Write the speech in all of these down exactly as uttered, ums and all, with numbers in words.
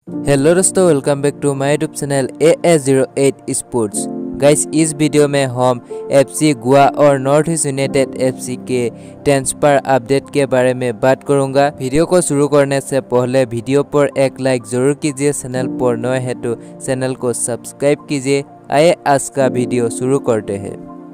Hello दोस्तों, welcome back to my YouTube channel A S zero eight sports. Guys, इस video में हम FC Goa और नॉर्थ ईस्ट यूनाइटेड एफसी के transfer update के बारे में बात करूंगा। वीडियो को शुरू करने से पहले वीडियो पर एक लाइक जरूर कीजिए। चैनल पर नए हैं तो चैनल को सब्सक्राइब कीजिए। आइए आज का वीडियो शुरू करते हैं।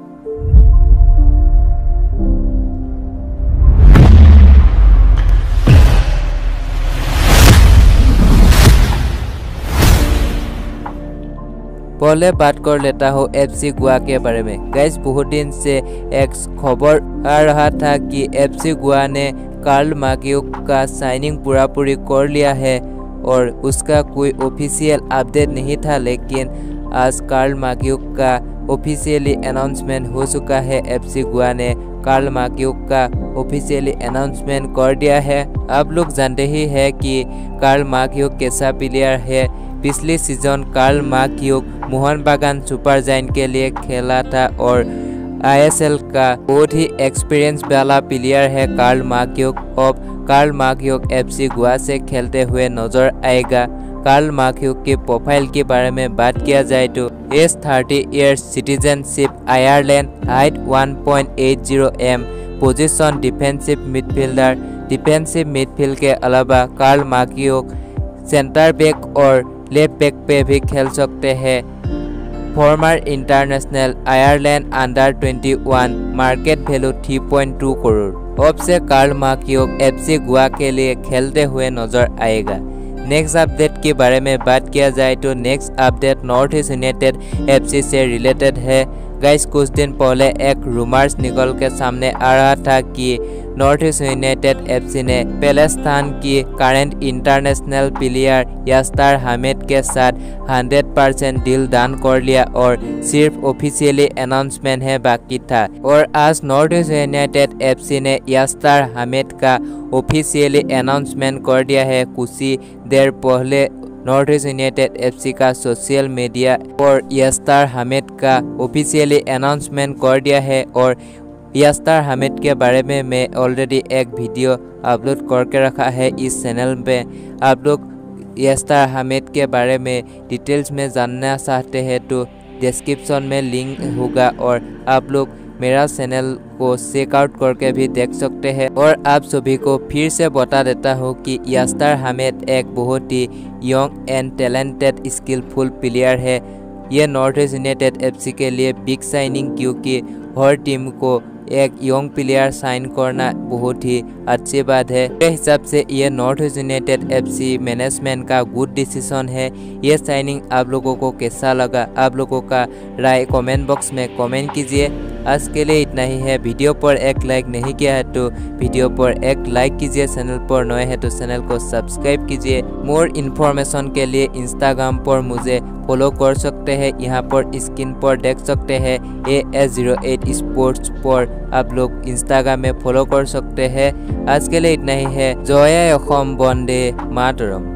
पहले बात कर लेता हूँ एफसी गोवा के बारे में। गाइस, बहुत दिन से एक खबर आ रहा था कि एफसी गोवा ने कार्ल मार्क्यूक का साइनिंग पूरा पूरी कर लिया है और उसका कोई ऑफिशियल अपडेट नहीं था, लेकिन आज कार्ल मार्क्यूक का ऑफिशियली अनाउंसमेंट हो चुका है। एफसी गोवा ने कार्ल मार्क्यूक का ऑफिशियली अनाउंसमेंट कर दिया है। आप लोग जानते ही है कि कार्ल मार्क्यूक कैसा प्लेयर है। पिछली सीजन कार्ल मार्क्यूक मोहन बागान सुपर जायंट के लिए खेला था और आईएसएल का बहुत ही एक्सपीरियंस वाला प्लेयर है कार्ल मार्क्यूक। अब कार्ल मार्क्यूक एफसी गोवा से खेलते हुए नजर आएगा। कार्ल मार्क्यूक की प्रोफाइल के बारे में बात किया जाए तो age thirty years, citizenship Ireland, height one point eight zero m, position defensive midfielder. Defensive midfield के अलावा कार्ल मार्क्यूक सेंटर बैक और लेफ्ट बैक पे भी खेल सकते हैं। Former international, Ireland under twenty one, market value three point two crore. अब से कार्ल मार्क्यूक एफसी गोवा के लिए खेलते हुए नजर आएगा। नेक्स्ट अपडेट के बारे में बात किया जाए तो next update North East United FC से रिलेटेड है। गाइस, कुछ दिन पहले एक रूमर्स निकल के सामने आ रहा था कि नॉर्थ ईस्ट यूनाइटेड एफसी ने पैलेस्टाइन की current international player Yaser Hamed के साथ हंड्रेड परसेंट डील डन कर लिया और सिर्फ ऑफिशियली अनाउंसमेंट है बाकी था। और आज नॉर्थ ईस्ट यूनाइटेड एफसी ने यास्तार हमीद का ऑफिशियली अनाउंसमेंट कर दिया है। कुछ ही देर पहले नॉर्थ ईस्ट यूनाइटेड एफसी का सोशल मीडिया और यास्तार हमीद का ऑफिशियली अनाउंसमेंट कर दिया है। और यास्तार हमीद के बारे में मैं ऑलरेडी एक वीडियो अपलोड करके रखा है इस चैनल पे। आप लोग यास्तार हमीद के बारे में डिटेल्स में जानना चाहते हैं तो डिस्क्रिप्शन में लिंक होगा और आप लोग मेरा चैनल को चेकआउट करके भी देख सकते हैं। और आप सभी को फिर से बता देता हूँ कि यास्तार हमीद एक बहुत ही young and talented skilful player है। ये नॉर्थ ईस्ट यूनाइटेड एफसी के लिए बिग साइनिंग, क्योंकि हर टीम को एक यंग प्लेयर साइन करना बहुत ही अच्छी बात है। मेरे हिसाब से ये North East United FC management का गुड डिसीजन है। ये साइनिंग आप लोगों को कैसा लगा, आप लोगों का राय कमेंट बॉक्स में कमेंट कीजिए। आज के लिए इतना ही है। वीडियो पर एक लाइक नहीं किया है तो वीडियो पर एक लाइक कीजिए। चैनल पर नए हैं तो चैनल को सब्सक्राइब कीजिए। मोर इन्फॉर्मेशन के लिए इंस्टाग्राम पर मुझे फॉलो कर सकते हैं। यहाँ पर स्क्रीन पर देख सकते हैं A S zero eight sports पर आप लोग इंस्टाग्राम में फॉलो कर सकते हैं। आज के लिए इतना ही है। जय असम, वंदे मातरम।